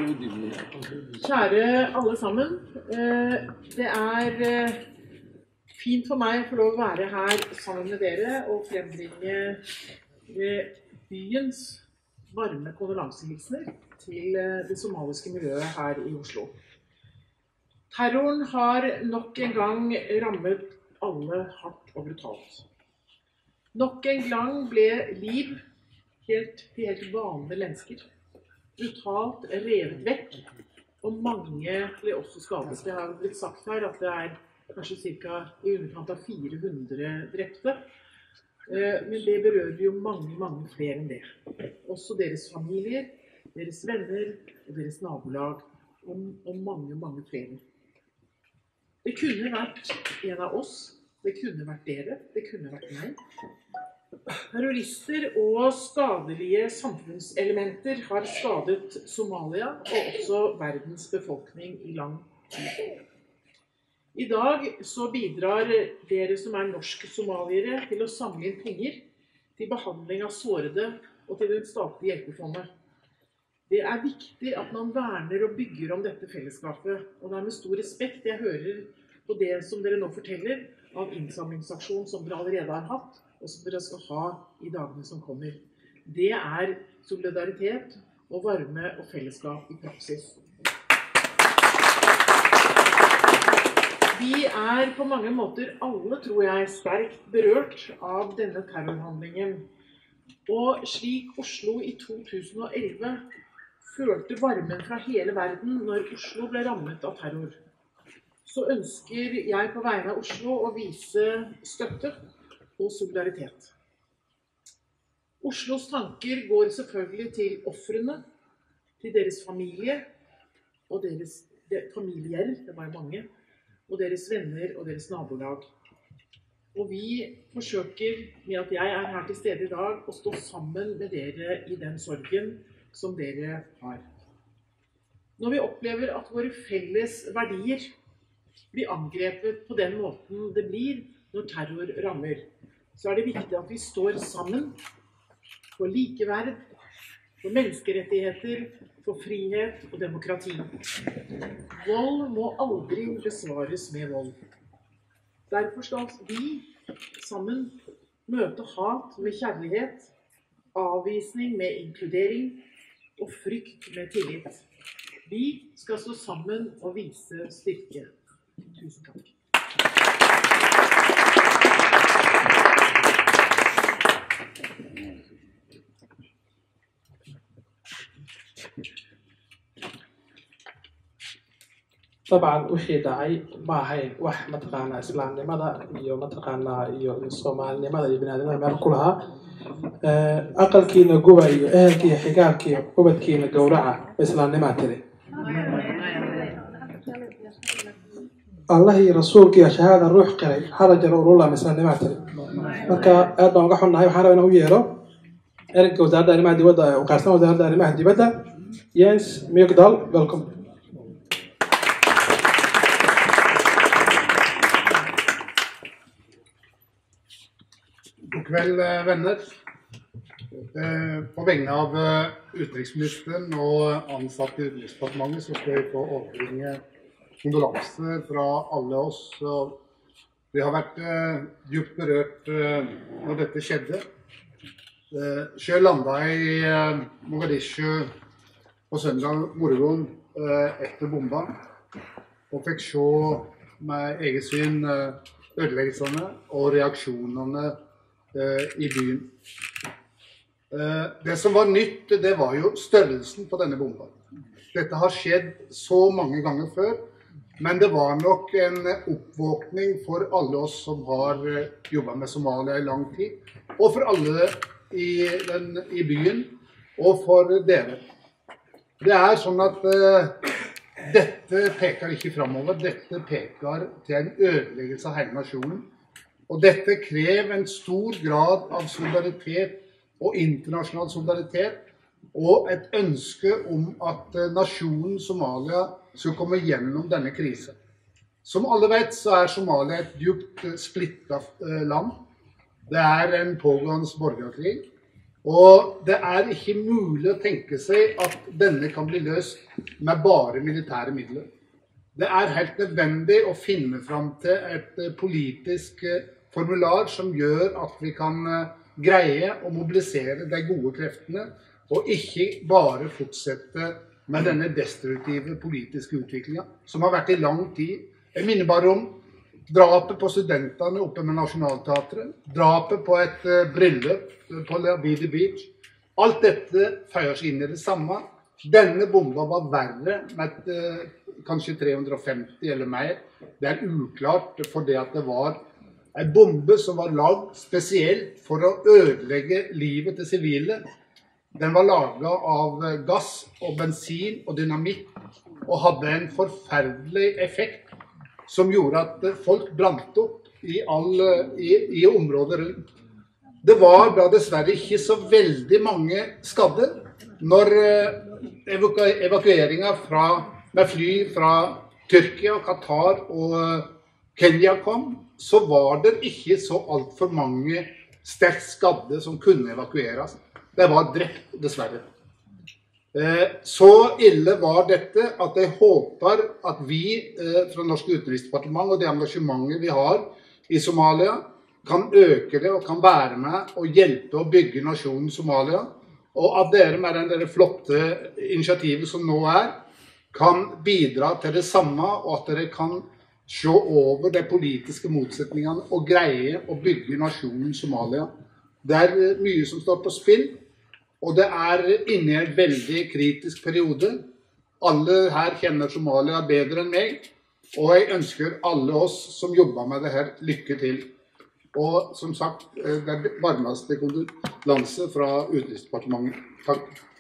Kjære alle sammen, det fint for meg å få lov å være her sammen med dere og frembringe byens varme kondolansehilsener til det somaliske miljøet her i Oslo. Terroren har nok en gang rammet alle hardt og brutalt. Nok en gang ble liv til helt vanlige mennesker brutalt revet vekk, og mange ble også skadet. Det har blitt sagt her at det kanskje cirka i underkant av 400 drepte, men det berører jo mange flere enn det. Også deres familier, deres venner og deres nabolag, og mange flere. Det kunne vært en av oss, det kunne vært dere, det kunne vært meg. Terrorister og skadelige samfunnselementer har skadet Somalia og også verdens befolkning i lang tid. I dag så bidrar dere som norske somaliere til å samle inn penger til behandling av sårede og til det statlige hjelpefondet. Det viktig at man verner og bygger om dette fellesskapet, og det med stor respekt jeg hører på det som dere nå forteller av innsamlingsaksjon som dere allerede har hatt, og som dere skal ha i dagene som kommer. Det solidaritet og varme og fellesskap i praksis. Vi på mange måter alle, tror jeg, sterkt berørt av denne terrorhandlingen. Og slik Oslo i 2011 følte varmen fra hele verden når Oslo ble rammet av terror, så ønsker jeg på vegne av Oslo å vise støtte og solidaritet. Oslos tanker går selvfølgelig til ofrene, til deres familie, og deres familier, det var mange, og deres venner og deres nabolag. Og vi forsøker med at jeg her til stede i dag å stå sammen med dere i den sorgen som dere har. Når vi opplever at våre felles verdier blir angrepet på den måten det blir når terror rammer, så det viktig at vi står sammen for likeverd, for menneskerettigheter, for frihet og demokrati. Vold må aldri besvares med vold. Derfor skal vi sammen møte hat med kjærlighet, avvisning med inkludering og frykt med tillit. Vi skal stå sammen og vise styrke. Tusen takk. طبعا وحي داعي ما هي واحد متقانا إسلام لماذا متقانا الصومال لماذا يبنادنا مال كلها أقل كينا جوا أهل كي حجاب كي قبض كينا جورعة إسلام لماذا الله رسول كي شهادة الروح قريب حرج رور الله مثلا لماذا مركا أدنى وقحنا هاي وحنا بنقول يرو إرك وزارة المهدي ودا وقارسنا وزارة المهدي بدا ينس ميقدال welcome. God kveld, venner. På vegne av utenriksministeren og ansatte i Utenriksdepartementet så skal vi få overbringe kondolanser fra alle oss. Vi har vært dypt berørt når dette skjedde. Selv landet i Mogadishu på søndag morgen etter bomba og fikk se med eget syn ødeleggelsene og reaksjonene i byen. Det som var nytt, det var jo størrelsen på denne bomba. Dette har skjedd så mange ganger før, men det var nok en oppvåkning for alle oss som har jobbet med Somalia i lang tid, og for alle i byen, og for dere. Det sånn at dette peker ikke fremover, dette peker til en ødeleggelse av hele nasjonen. Og dette krever en stor grad av solidaritet og internasjonal solidaritet, og et ønske om at nasjonen Somalia skal komme gjennom denne krisen. Som alle vet så Somalia et dypt splittet land. Det en pågående borgerkrig, Og det er ikke mulig å tenke seg at denne kan bli løst med bare militære midler. Det er helt nødvendig å finne fram til et politisk formular som gjør at vi kan greie å mobilisere de gode kreftene, og ikke bare fortsette med denne destruktive politiske utviklingen, som har vært i lang tid. Jeg minner bare om drapet på studentene oppe med Nationaltheatret, drapet på et bryllup på Labidi Beach. Alt dette føyer seg inn i det samme. Denne bomba var verre med kanskje 350 eller mer. Det er uklart fordi at det var en bombe som var lagd spesielt for å ødelegge livet til sivile. Den var laget av gass og bensin og dynamitt og hadde en forferdelig effekt som gjorde at folk brant opp i området rundt. Det var da dessverre ikke så veldig mange skadde. Når evakueringen med fly fra Tyrkia, Qatar og Kenya kom, så var det ikke så alt for mange sterkt skadde som kunne evakueres. Det var drept, dessverre. Så ille var dette at jeg håper at vi fra Norsk Utenriksdepartement og det engasjementet vi har i Somalia kan øke det og kan være med og hjelpe å bygge nasjonen Somalia, og at dere med det flotte initiativet som nå kan bidra til det samme, og at dere kan se over de politiske motsetningene og greie å bygge nasjonen Somalia. Det er mye som står på spill, og det er inne i en veldig kritisk periode. Alle her kjenner Somalia bedre enn meg, og jeg ønsker alle oss som jobber med det her lykke til. Og som sagt, det er varmeste kondolanse fra Utenriksdepartementet. Takk.